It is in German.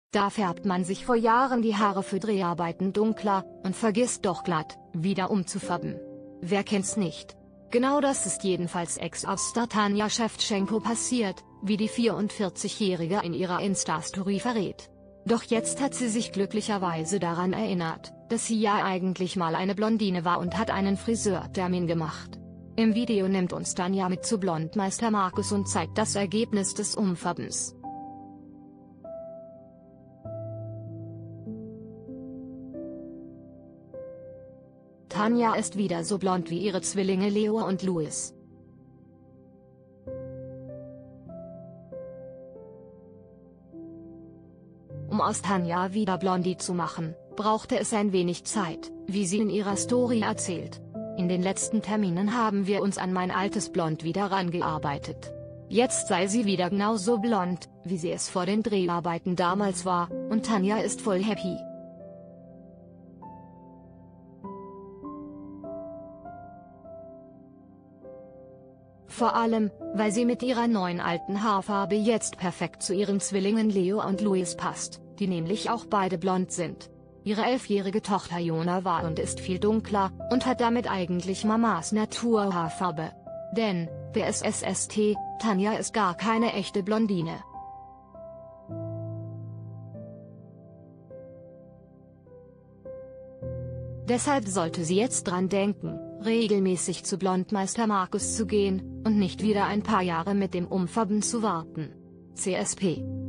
Da färbt man sich vor Jahren die Haare für Dreharbeiten dunkler und vergisst doch glatt, wieder umzufärben. Wer kennt's nicht? Genau das ist jedenfalls Ex-Star Tanja Schewtschenko passiert, wie die 44-Jährige in ihrer Insta-Story verrät. Doch jetzt hat sie sich glücklicherweise daran erinnert, dass sie ja eigentlich mal eine Blondine war und hat einen Friseurtermin gemacht. Im Video nimmt uns Tanja mit zu Blondmeister Markus und zeigt das Ergebnis des Umfärbens. Tanja ist wieder so blond wie ihre Zwillinge Leo und Louis. Um aus Tanja wieder Blondie zu machen, brauchte es ein wenig Zeit, wie sie in ihrer Story erzählt. In den letzten Terminen haben wir uns an mein altes Blond wieder rangearbeitet. Jetzt sei sie wieder genauso blond, wie sie es vor den Dreharbeiten damals war, und Tanja ist voll happy. Vor allem, weil sie mit ihrer neuen alten Haarfarbe jetzt perfekt zu ihren Zwillingen Leo und Louis passt, die nämlich auch beide blond sind. Ihre 11-jährige Tochter Jona war und ist viel dunkler, und hat damit eigentlich Mamas Naturhaarfarbe. Denn, WSSST, Tanja ist gar keine echte Blondine. Deshalb sollte sie jetzt dran denken, regelmäßig zu Blondmeister Markus zu gehen, und nicht wieder ein paar Jahre mit dem Umfärben zu warten. CSP